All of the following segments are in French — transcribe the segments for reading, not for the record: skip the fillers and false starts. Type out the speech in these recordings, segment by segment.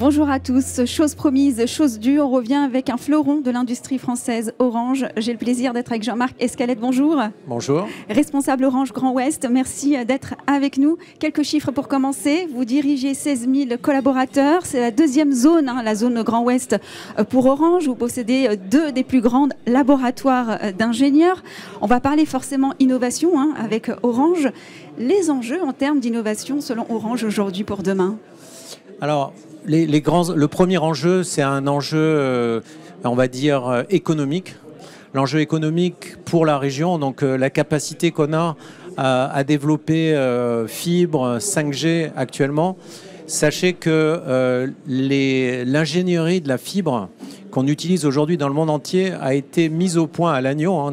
Bonjour à tous. Chose promise, chose due, on revient avec un fleuron de l'industrie française, Orange. J'ai le plaisir d'être avec Jean-Marc Escalette. Bonjour. Bonjour. Responsable Orange Grand Ouest, merci d'être avec nous. Quelques chiffres pour commencer. Vous dirigez 16 000 collaborateurs. C'est la deuxième zone, la zone Grand Ouest pour Orange. Vous possédez deux des plus grands laboratoires d'ingénieurs. On va parler forcément innovation avec Orange. Les enjeux en termes d'innovation selon Orange aujourd'hui pour demain? Alors, le premier enjeu, c'est un enjeu, on va dire, économique. L'enjeu économique pour la région, donc la capacité qu'on a à développer fibre 5G actuellement. Sachez que l'ingénierie de la fibre qu'on utilise aujourd'hui dans le monde entier a été mise au point à Lannion,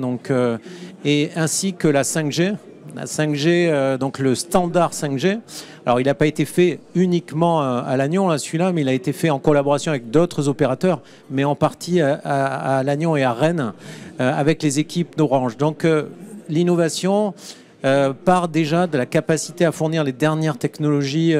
et ainsi que la 5G. La 5G, donc le standard 5G. Alors, il n'a pas été fait uniquement à Lannion, celui-là, mais il a été fait en collaboration avec d'autres opérateurs, mais en partie à Lannion et à Rennes, avec les équipes d'Orange. Donc, l'innovation part déjà de la capacité à fournir les dernières technologies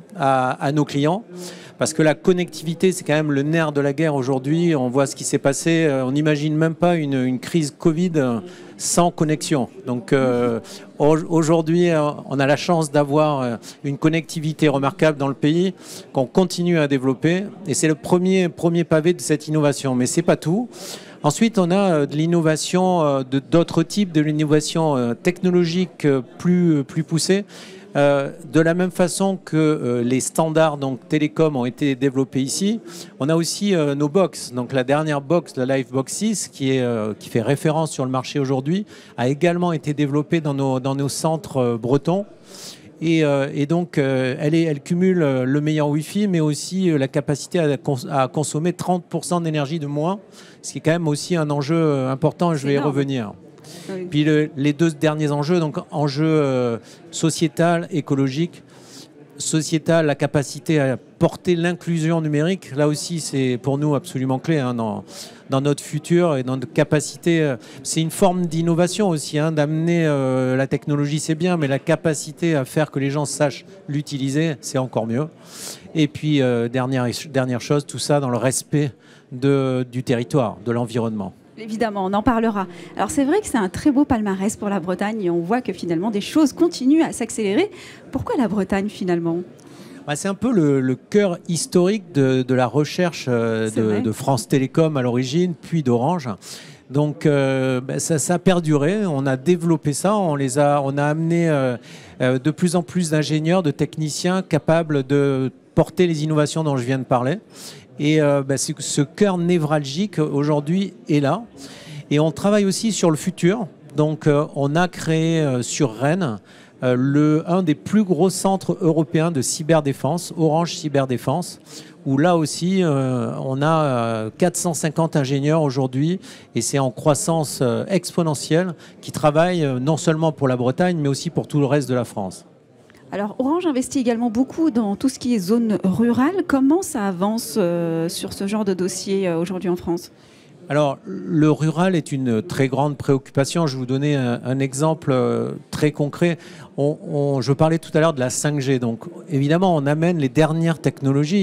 à nos clients. Parce que la connectivité, c'est quand même le nerf de la guerre aujourd'hui. On voit ce qui s'est passé. On n'imagine même pas une crise Covid sans connexion. Donc aujourd'hui, on a la chance d'avoir une connectivité remarquable dans le pays qu'on continue à développer. Et c'est le premier pavé de cette innovation. Mais ce n'est pas tout. Ensuite, on a de l'innovation d'autres types, de l'innovation technologique plus poussée. De la même façon que les standards donc télécom ont été développés ici, on a aussi nos box. Donc la dernière box, la Livebox 6, qui fait référence sur le marché aujourd'hui, a également été développée dans nos centres bretons. Et donc elle cumule le meilleur Wi-Fi, mais aussi la capacité à consommer 30% d'énergie de moins, ce qui est quand même aussi un enjeu important. Je vais y revenir. Oui. Puis les deux derniers enjeux, donc enjeu sociétal, écologique. Sociétal, la capacité à porter l'inclusion numérique. Là aussi, c'est pour nous absolument clé dans notre futur et dans notre capacité. C'est une forme d'innovation aussi, d'amener la technologie, c'est bien, mais la capacité à faire que les gens sachent l'utiliser, c'est encore mieux. Et puis, dernière chose, tout ça dans le respect du territoire, de l'environnement. Évidemment, on en parlera. Alors c'est vrai que c'est un très beau palmarès pour la Bretagne et on voit que finalement des choses continuent à s'accélérer. Pourquoi la Bretagne finalement ? C'est un peu le cœur historique de la recherche de France Télécom à l'origine, puis d'Orange. Donc ça a perduré, on a développé ça, on a amené de plus en plus d'ingénieurs, de techniciens capables de porter les innovations dont je viens de parler. Et ce cœur névralgique aujourd'hui est là. Et on travaille aussi sur le futur. Donc on a créé sur Rennes un des plus gros centres européens de cyberdéfense, Orange Cyberdéfense, où là aussi on a 450 ingénieurs aujourd'hui et c'est en croissance exponentielle qui travaillent non seulement pour la Bretagne mais aussi pour tout le reste de la France. Alors, Orange investit également beaucoup dans tout ce qui est zone rurale. Comment ça avance sur ce genre de dossier aujourd'hui en France ? Alors, le rural est une très grande préoccupation. Je vais vous donner un exemple très concret. Je parlais tout à l'heure de la 5G. Donc, évidemment, on amène les dernières technologies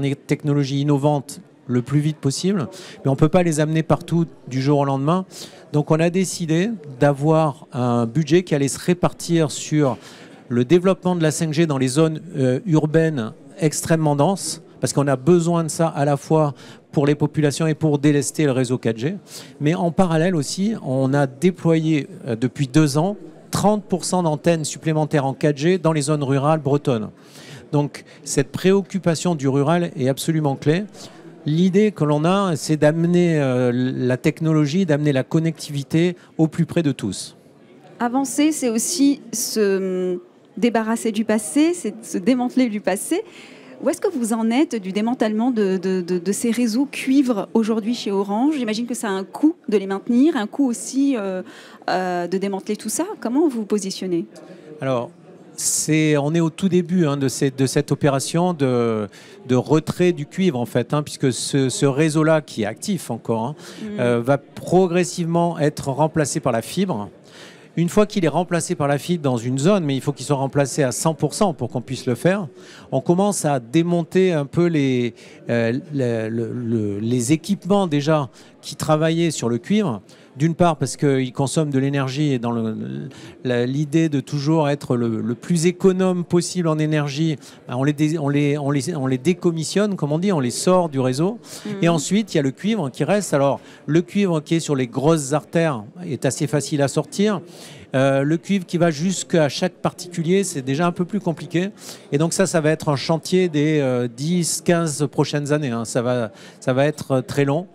innovantes le plus vite possible, mais on ne peut pas les amener partout du jour au lendemain. Donc, on a décidé d'avoir un budget qui allait se répartir sur le développement de la 5G dans les zones urbaines extrêmement denses, parce qu'on a besoin de ça à la fois pour les populations et pour délester le réseau 4G. Mais en parallèle aussi, on a déployé depuis 2 ans 30% d'antennes supplémentaires en 4G dans les zones rurales bretonnes. Donc cette préoccupation du rural est absolument clé. L'idée que l'on a, c'est d'amener la technologie, d'amener la connectivité au plus près de tous. Avancer, c'est aussi se débarrasser du passé, c'est se démanteler du passé. Où est-ce que vous en êtes du démantèlement de ces réseaux cuivre aujourd'hui chez Orange ? J'imagine que ça a un coût de les maintenir, un coût aussi de démanteler tout ça. Comment vous vous positionnez ? Alors, on est au tout début de cette opération de retrait du cuivre, en fait, puisque ce réseau-là, qui est actif encore, va progressivement être remplacé par la fibre. Une fois qu'il est remplacé par la fibre dans une zone, mais il faut qu'il soit remplacé à 100% pour qu'on puisse le faire, on commence à démonter un peu les équipements déjà qui travaillaient sur le cuivre. D'une part parce qu'ils consomment de l'énergie et dans l'idée de toujours être le plus économe possible en énergie, on les décommissionne, comme on dit, on les sort du réseau. Et ensuite, il y a le cuivre qui reste. Alors, le cuivre qui est sur les grosses artères est assez facile à sortir. Le cuivre qui va jusqu'à chaque particulier, c'est déjà un peu plus compliqué. Et donc ça va être un chantier des 10-15 prochaines années. Hein. Ça va être très long.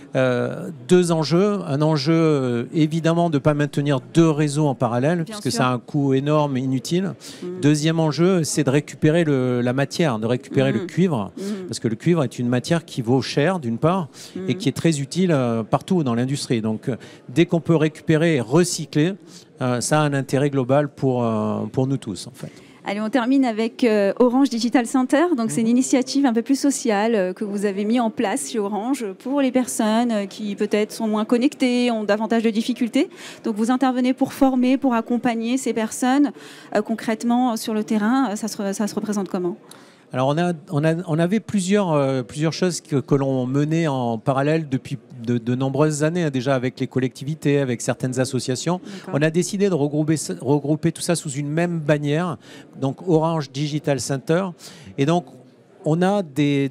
Deux enjeux. Un enjeu, évidemment, de ne pas maintenir deux réseaux en parallèle, puisque ça a un coût énorme et inutile. Deuxième enjeu, c'est de récupérer la matière, de récupérer le cuivre, parce que le cuivre est une matière qui vaut cher, d'une part, et qui est très utile partout dans l'industrie. Donc, dès qu'on peut récupérer et recycler, ça a un intérêt global pour nous tous, en fait. Allez, on termine avec Orange Digital Center. Donc, c'est une initiative un peu plus sociale que vous avez mis en place chez Orange pour les personnes qui peut-être sont moins connectées, ont davantage de difficultés. Donc, vous intervenez pour former, pour accompagner ces personnes concrètement sur le terrain. Ça se représente comment ? Alors on avait plusieurs choses que l'on menait en parallèle depuis de nombreuses années, déjà avec les collectivités, avec certaines associations. On a décidé de regrouper tout ça sous une même bannière, donc Orange Digital Center. Et donc on a des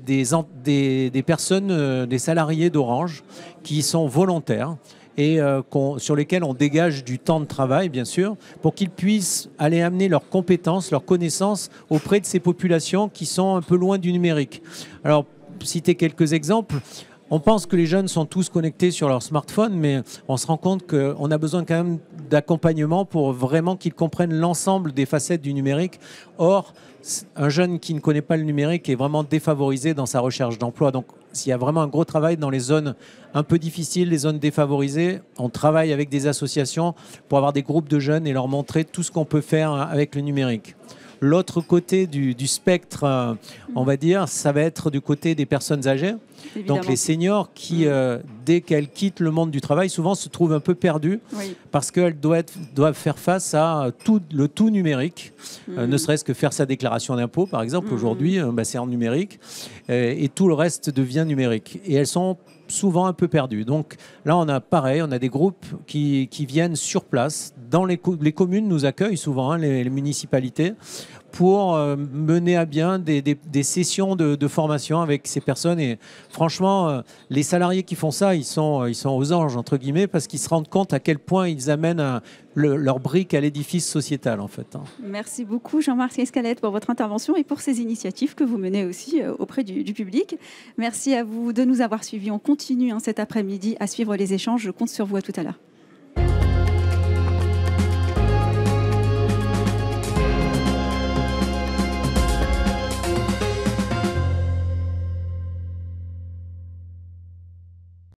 personnes, des salariés d'Orange qui sont volontaires et sur lesquels on dégage du temps de travail, bien sûr, pour qu'ils puissent aller amener leurs compétences, leurs connaissances auprès de ces populations qui sont un peu loin du numérique. Alors, pour citer quelques exemples, on pense que les jeunes sont tous connectés sur leur smartphone, mais on se rend compte qu'on a besoin quand même d'accompagnement pour vraiment qu'ils comprennent l'ensemble des facettes du numérique. Or, un jeune qui ne connaît pas le numérique est vraiment défavorisé dans sa recherche d'emploi. Donc, s'il y a vraiment un gros travail dans les zones un peu difficiles, les zones défavorisées, on travaille avec des associations pour avoir des groupes de jeunes et leur montrer tout ce qu'on peut faire avec le numérique. L'autre côté du spectre, on va dire, ça va être du côté des personnes âgées. Évidemment. Donc les seniors qui, dès qu'elles quittent le monde du travail, souvent se trouvent un peu perdues parce qu'elles doivent faire face à le tout numérique, ne serait-ce que faire sa déclaration d'impôt, par exemple. Aujourd'hui, c'est en numérique et tout le reste devient numérique. Et elles sont souvent un peu perdues. Donc là, on a des groupes qui viennent sur place. Dans les communes nous accueillent souvent, les municipalités, pour mener à bien des sessions de formation avec ces personnes. Et franchement, les salariés qui font ça, ils sont aux anges, entre guillemets, parce qu'ils se rendent compte à quel point ils amènent leur brique à l'édifice sociétal, en fait. Merci beaucoup, Jean-Marc Escalette, pour votre intervention et pour ces initiatives que vous menez aussi auprès du public. Merci à vous de nous avoir suivis. On continue cet après-midi à suivre les échanges. Je compte sur vous. À tout à l'heure.